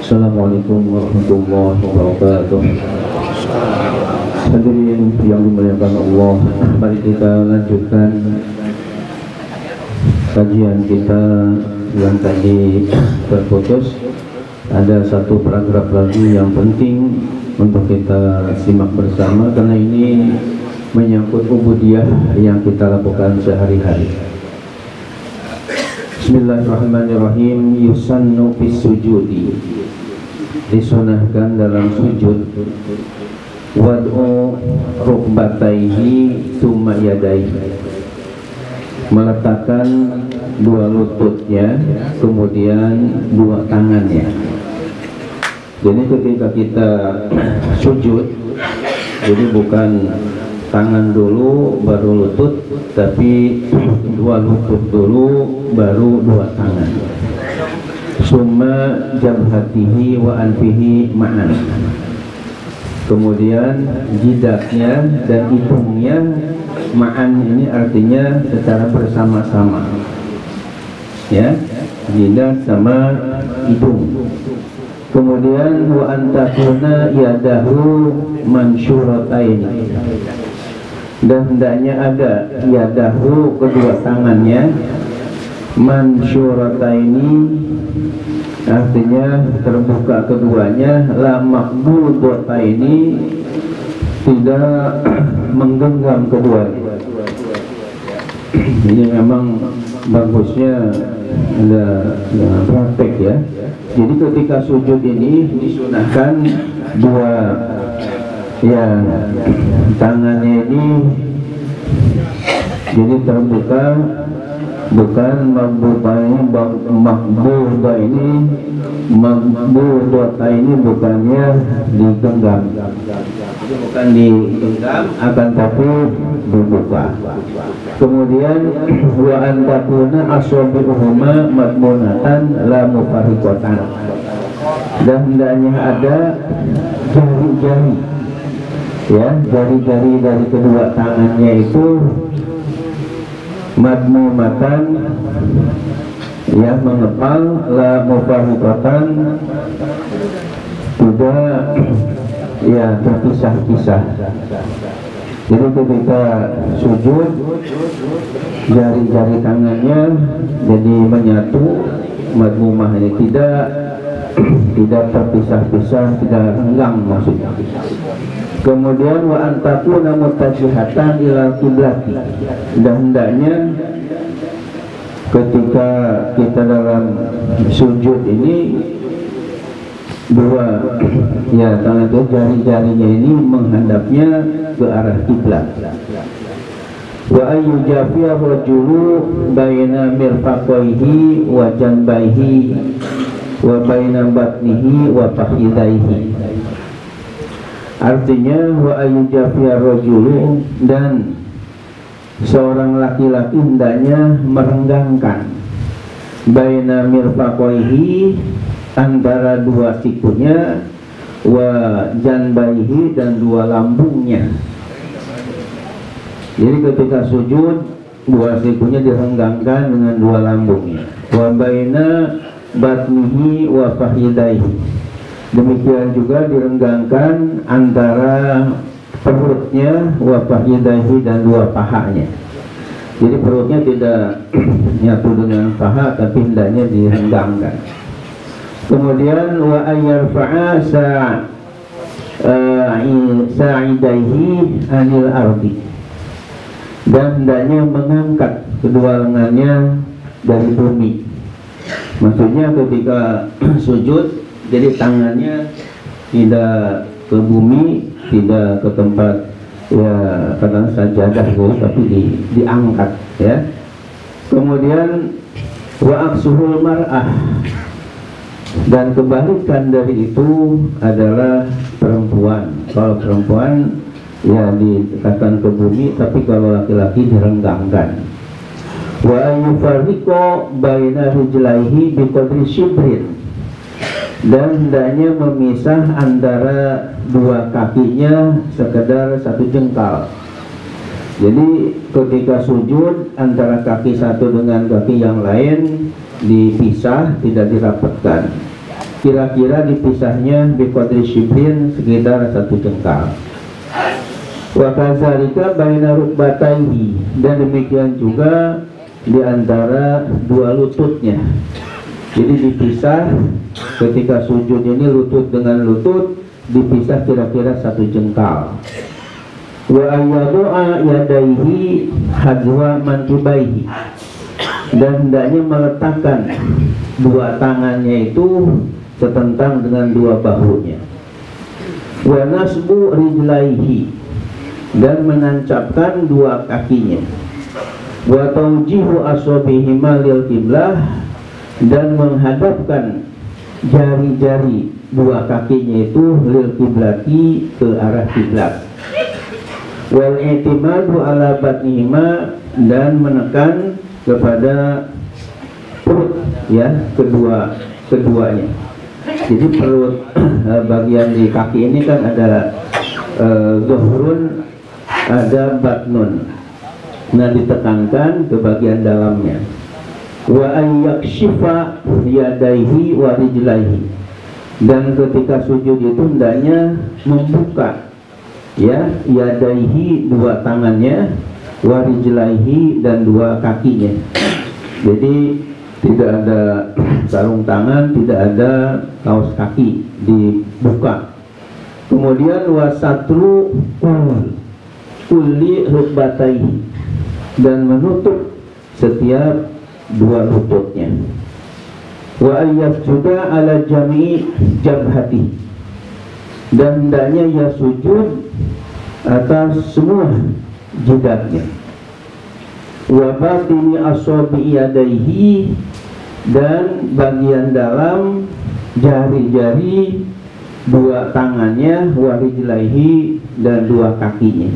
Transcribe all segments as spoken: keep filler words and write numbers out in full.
Assalamualaikum warahmatullahi wabarakatuh. Hadirin yang dimuliakan Allah, mari kita lanjutkan kajian kita yang tadi terputus. Ada satu paragraf lagi yang penting untuk kita simak bersama, karena ini menyangkut ubudiyah yang kita lakukan sehari-hari. Bismillahirrahmanirrahim. Yusannu fis sujudi, disunahkan dalam sujud, wad'u rukbataihi summa yadaihi, meletakkan dua lututnya kemudian dua tangannya. Jadi ketika kita sujud, jadi bukan tangan dulu baru lutut, tapi dua lutut dulu baru dua tangan. Summa jabhatihi wa anfihi ma'an, kemudian jidatnya dan hidungnya ma'an, ini artinya secara bersama-sama, ya, jidat sama hidung. Kemudian wa antakuna yadahu mansyuratain, dan hendaknya ada yadahu kedua tangannya, mansyurataini artinya terbuka keduanya, la maqbudataini tidak menggenggam keduanya. Ini memang bagusnya ada praktek, ya. Jadi ketika sujud ini disunahkan dua, ya, tangannya ini jadi terbuka, bukan makbuda ini, makbuda ini, makbuda ini bukannya digenggam, jadi bukan digenggam, akan tapi dibuka. Kemudian wa antakuna asabi'uhuma madmunatan la mufarriqatan, dan hendaknya ada jari-jari, ya, jari-jari dari kedua tangannya itu madmumatan, ya, mengepal, la mufarriqatan, tidak, ya, terpisah-pisah. Jadi ketika sujud, jari-jari tangannya jadi menyatu, madmumah ini tidak tidak terpisah-pisah, tidak renggang maksudnya. Kemudian wa antakuna mutajihatan ila kiblati, dan hendaknya ketika kita dalam sujud ini dua, ya, tangan itu jari-jarinya ini menghadapnya ke arah kiblat. Wa ayyujafiya rajulu baina mirfaqaihi wa janbaihi wa baina batnihi wa fakhidaihi, artinya wa ayyujafiya rajulu, dan seorang laki-laki hendaknya merenggangkan baina mirfaqaihi, antara dua sikunya, wa janbaihi, dan dua lambungnya. Jadi ketika sujud, dua sikunya direnggangkan dengan dua lambungnya. Wa baina batnihi wa fakhidaihi, demikian juga direnggangkan antara perutnya, wa fakhidaihi, dan dua pahanya. Jadi perutnya tidak nyatu dengan paha, tapi hendaknya direnggangkan. Kemudian wa ayyarfa'a sa'idaihi anil ardi, dan hendaknya mengangkat kedua lengannya dari bumi. Maksudnya ketika sujud, jadi tangannya tidak ke bumi, tidak ke tempat, ya, katakan sajadah gitu, tapi di, diangkat, ya. Kemudian wa aksuhul mar'ah, dan kebalikan dari itu adalah perempuan. Kalau perempuan, ya, ditekan ke bumi, tapi kalau laki-laki direnggangkan. Wa ayyufarriqo baina rijlaihi biqadri shibrin, dan hendaknya memisah antara dua kakinya sekedar satu jengkal. Jadi ketika sujud, antara kaki satu dengan kaki yang lain dipisah, tidak dirapatkan. kira-kira dipisahnya biqadri shibrin, sekitar satu jengkal. Wa kadzalika baina rukbatayhi, dan demikian juga di antara dua lututnya. Jadi dipisah ketika sujud ini, lutut dengan lutut dipisah kira-kira satu jengkal. Wa ayyadu'a yadaihi hadzwa mankibaihi, dan hendaknya meletakkan dua tangannya itu setentang dengan dua bahunya. Wa nasbu rijlaihi, dan menancapkan dua kakinya. Wa tawjihu asabihima lil qiblah, dan menghadapkan jari-jari dua kakinya itu lil qiblati, ke arah kiblat. Wal i'timadu ala batnihima, dan menekan kepada perut ya, kedua keduanya. Jadi perut bagian di kaki ini kan ada uh, zuhrun, ada batnun. Nah, ditekankan ke bagian dalamnya. Wa ayyakshifa yadaihi wa rijlaihi, dan ketika sujud itu hendaknya membuka ya yadaihi, dua tangannya, wa rijlaihi, dan dua kakinya. Jadi tidak ada sarung tangan, tidak ada kaos kaki, dibuka. Kemudian wasatru kulli rukbataihi, dan menutup setiap dua lututnya. Wa ayyafjuda ala jami'i jabhati, dan hendaknya ia sujud atas semua jidatnya. Wa batini asabi yadaihi, dan bagian dalam jari-jari dua tangannya, wa rijlaihi, dan dua kakinya.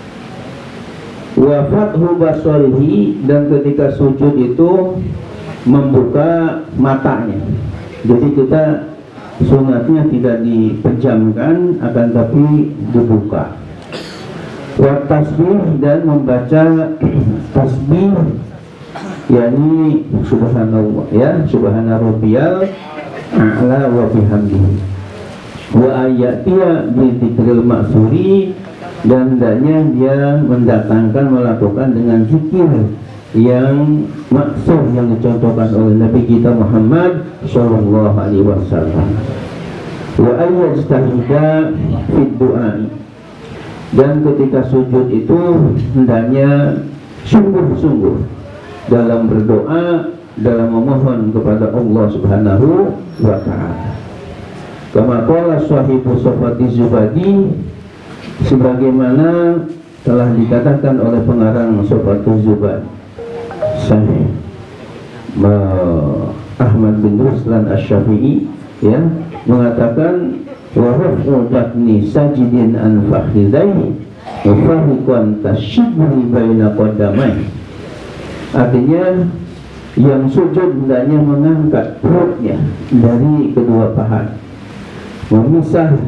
Wa fathu basarihi, dan ketika sujud itu membuka matanya. Jadi kita sunatnya tidak dipejamkan, akan tapi dibuka. Wa tasbih, dan membaca tasbih, yakni subhanallah ya, subhana rabbiyal a'la wa bihamdihi. Wa ayatiya bi dzikril ma'suri, dan hendaknya dia mendatangkan, melakukan dengan zikir yang maksur, yang dicontohkan oleh Nabi kita Muhammad shallallahu alaihi wasallam. Wa ayyajtahida fid du'ai, dan ketika sujud itu hendaknya sungguh-sungguh dalam berdoa, dalam memohon kepada Allah Subhanahu wa ta'ala. Kama qala sahibu Sofati Zubadi, sebagaimana telah dikatakan oleh pengarang Sofatu Zubad, Syekh Ahmad bin Ruslan Asy-Syafi'i ya, mengatakan wa rafu batni sajidin an fakhidaihi wa fahiqan tasyibri baina qadamai. Artinya yang sujud hendaknya mengangkat perutnya dari kedua paha, memisah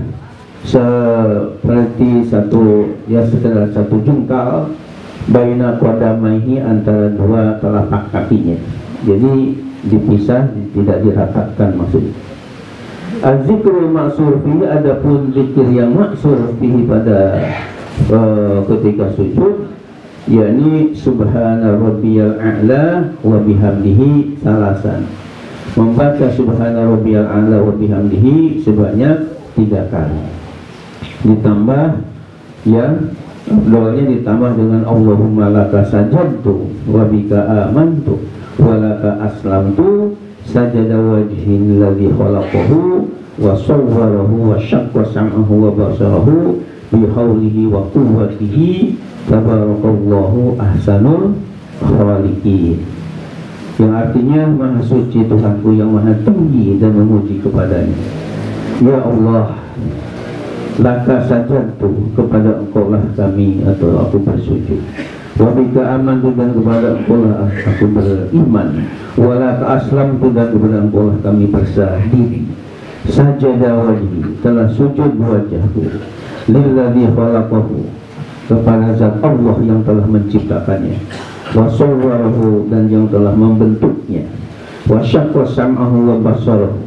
seperti satu ya sekedar satu jengkal baina qadamaihi, antara dua telapak kakinya. Jadi dipisah, tidak dirapatkan maksudnya. Az-zikrul ma'sur fihi, adapun zikir yang maksur fihi pada uh, ketika sujud, yakni subhana rabbiyal a'la wa bihamdihi salasan. Membaca subhana rabbiyal a'la wa bihamdihi sebanyak tiga kali. Ditambah ya, doanya ditambah dengan Allahumma laka sajadtu wa bika amantu wa laka aslamtu sajada wajhi alladhi khalaqahu wa sawwarahu wa syaqqa sam'ahu wa basarahu bi haulihi wa quwwatihi tabarakallahu ahsanul khaliqin, yang artinya maha suci Tuhanku yang maha tinggi, dan memuji kepadanya. Ya Allah, laka sajadtu, kepada engkau lah kami atau aku bersujud. Wa bika amantu, dan kepada engkau lah aku beriman. Wa laka aslamtu, dan kepada engkau lah kami berserah diri. Sajada wajhi, telah sujud wajahku. Lilladzi khalaqahu, kepada zat Allah yang telah menciptakannya. Wa sawwarahu, dan yang telah membentuknya. Wa syaqqa sam'ahu wa basarahu,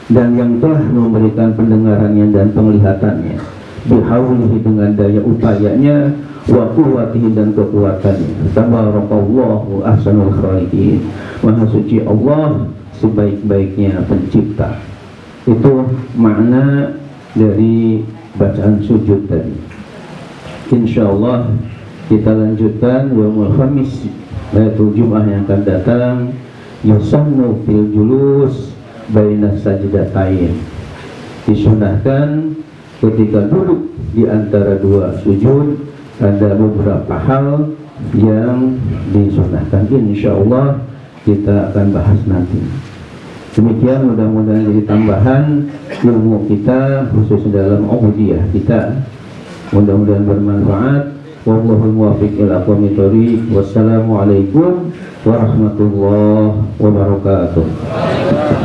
dan yang telah memberikan pendengarannya dan penglihatannya, bihaulihi dengan daya upayanya, wa quwwatihi dan kekuatannya. Tabarakallahu ahsanul khaliqin. Maha suci Allah, sebaik-baiknya pencipta. Itu makna dari bacaan sujud tadi. Insyaallah kita lanjutkan yaumul khamis, yaitu Jumat yang akan datang. Yusannu fil julus baina sajdatain. Disunahkan ketika duduk di antara dua sujud ada beberapa hal yang disunahkan. Insyaallah kita akan bahas nanti. Demikian, mudah-mudahan jadi tambahan ilmu kita khusus dalam ubudiyah kita. Mudah-mudahan bermanfaat. Wallahul muwaffiq ila aqwamit thoriq. Wassalamualaikum warahmatullahi wabarakatuh.